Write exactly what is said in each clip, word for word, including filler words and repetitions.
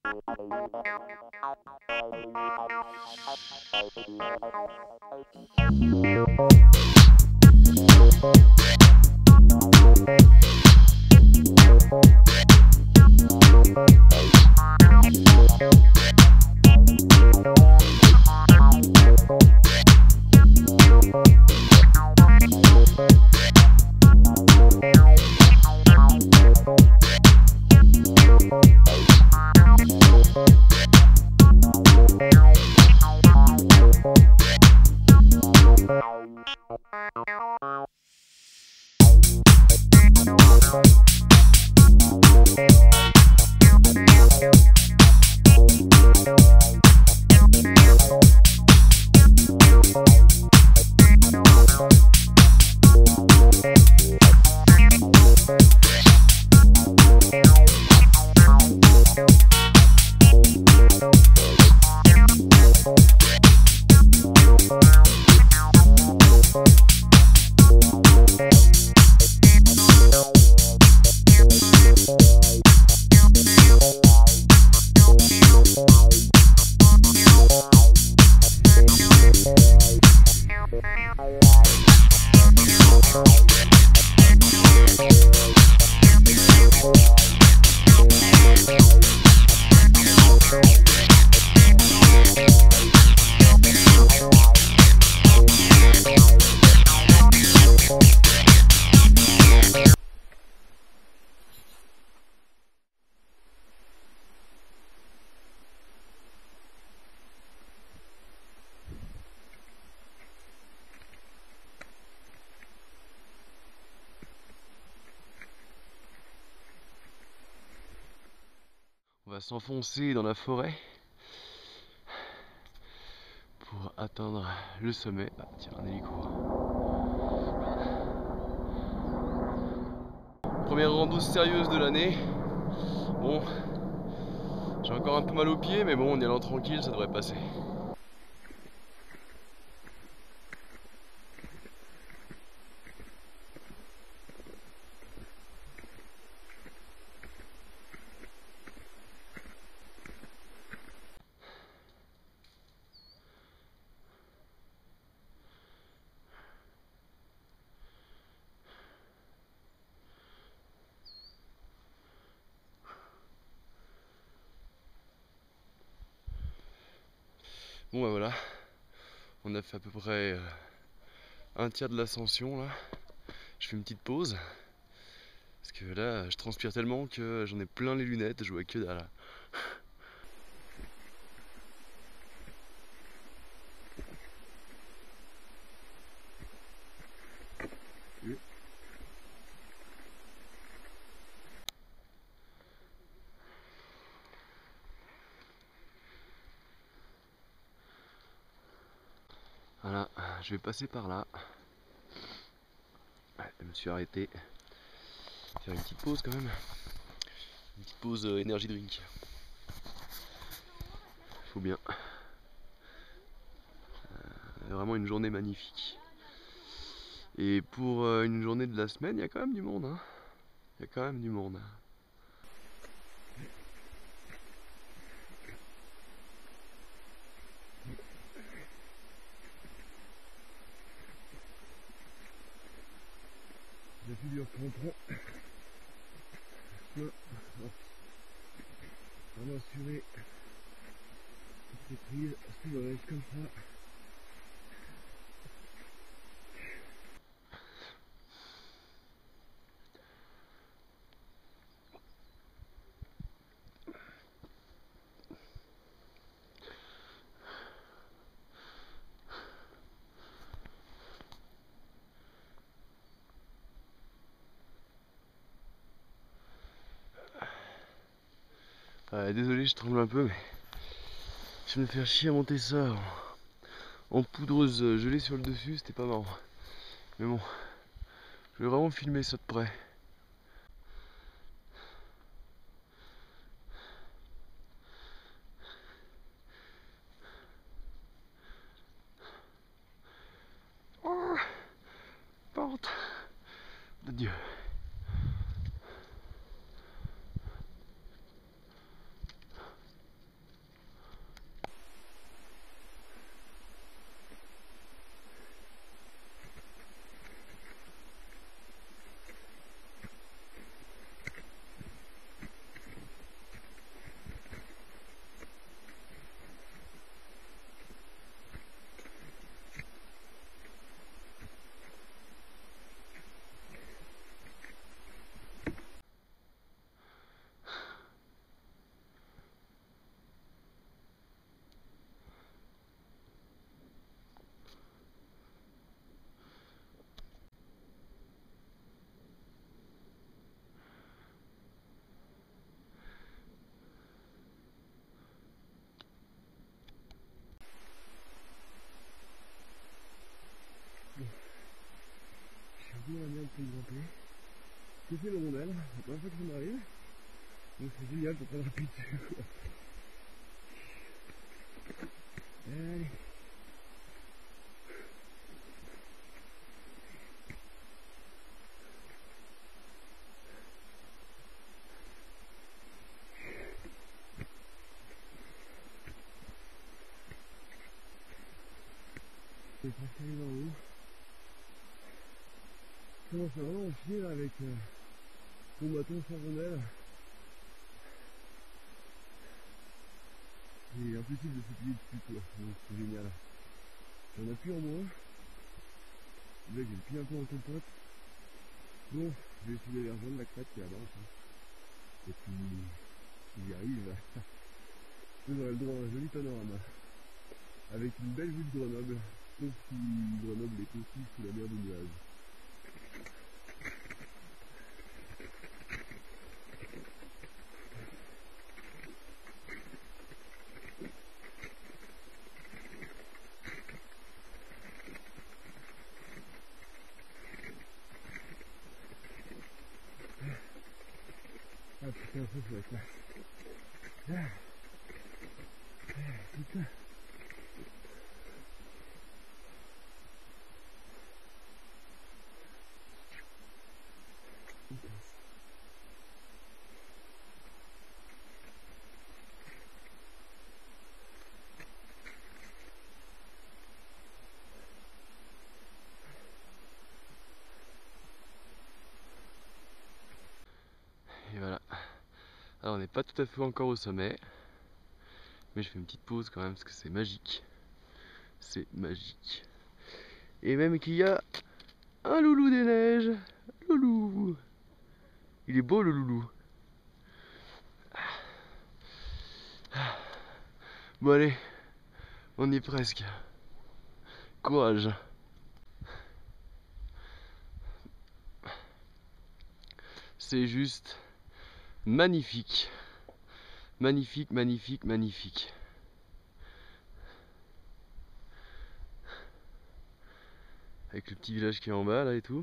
On va s'enfoncer dans la forêt pour atteindre le sommet. Ah tiens, un hélico. Première rando sérieuse de l'année. Bon, j'ai encore un peu mal aux pieds, mais bon, en y allant tranquille, ça devrait passer. Bon bah voilà, on a fait à peu près euh, un tiers de l'ascension là. Je fais une petite pause parce que là je transpire tellement que j'en ai plein les lunettes, je vois que dalle. Voilà, je vais passer par là. Ouais, je me suis arrêté. Faire une petite pause quand même. Une petite pause euh, énergie drink. Faut bien. Euh, vraiment une journée magnifique. Et pour euh, une journée de la semaine, il y a quand même du monde. Hein. Il y a quand même du monde. La figure qu'on prend. Vraiment assurer toutes les prises sous le reste comme ça. Euh, désolé, je tremble un peu, mais je vais me faire chier à monter ça en, en poudreuse gelée sur le dessus, c'était pas marrant. Mais bon, je vais vraiment filmer ça de près. Oh, porte de Dieu. monter. J'ai fait le rondelle, c'est la première fois que ça m'arrive. Donc c'est génial pour prendre rapide dessus quoi. Allez. Je vais presque aller en haut. Je commence à vraiment chier là avec euh, mon bâton sans rondelle. Il est impossible de se plier dessus quoi, donc c'est génial. J'en appuie en moins. Là j'ai le pied un peu en compote. Bon, je vais essayer d'aller rejoindre la crête qui est là-bas. Et puis, si j'y arrive, vous aurez le droit à un joli panorama. Avec une belle vue de Grenoble, sauf si Grenoble est aussi sous la mer de nuages. Ah putain, ça c'est la classe. Ah. Ah, putain. Et voilà. Alors on n'est pas tout à fait encore au sommet. Mais je fais une petite pause quand même parce que c'est magique. C'est magique. Et même qu'il y a un loulou des neiges. Loulou. Il est beau le loulou. Bon allez, on y est presque. Courage. C'est juste magnifique. Magnifique, magnifique, magnifique. Avec le petit village qui est en bas là et tout.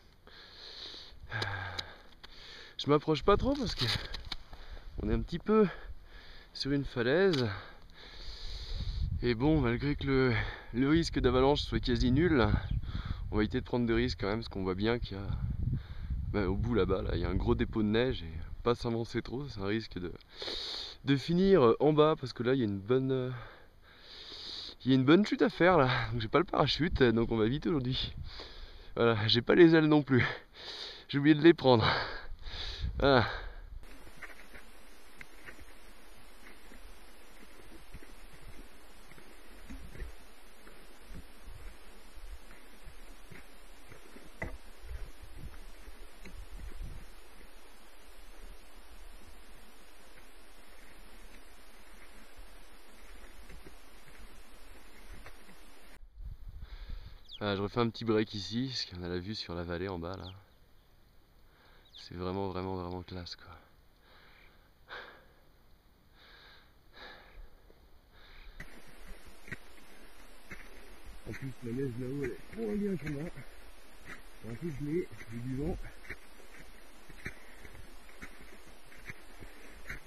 Je m'approche pas trop parce que on est un petit peu sur une falaise. Et bon, malgré que le, le risque d'avalanche soit quasi nul, on va éviter de prendre de risques quand même parce qu'on voit bien qu'il y a ben, au bout là-bas, là, il y a un gros dépôt de neige et pas s'avancer trop, c'est un risque de, de finir en bas parce que là il y a une bonne il y a une bonne chute à faire là. Donc j'ai pas le parachute, donc on va vite aujourd'hui. Voilà, j'ai pas les ailes non plus. J'ai oublié de les prendre. Voilà. Voilà, je refais un petit break ici, parce qu'on a la vue sur la vallée en bas là. C'est vraiment vraiment vraiment classe quoi. En plus la neige là-haut elle est moins bien que moi. C'est un peu gelé, j'ai du vent.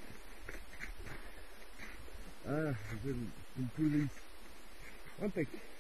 Ah, je vais me poser ici. Impec.